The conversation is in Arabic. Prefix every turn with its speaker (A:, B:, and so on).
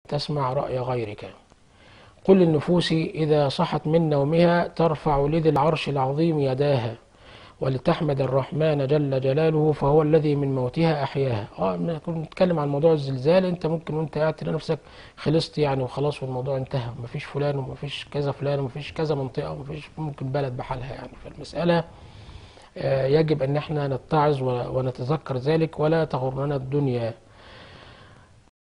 A: تسمع رأي غيرك. قل للنفوس إذا صحت من نومها ترفع لذي العرش العظيم يداها، ولتحمد الرحمن جل جلاله فهو الذي من موتها أحياها. كنا بنتكلم عن موضوع الزلزال، أنت ممكن وأنت قاعد تلاقي نفسك خلصت يعني وخلاص والموضوع انتهى، مفيش فلان ومفيش كذا فلان ومفيش كذا منطقة ومفيش ممكن بلد بحالها يعني. فالمسألة يجب أن احنا نتعظ ونتذكر ذلك، ولا تغرنا الدنيا.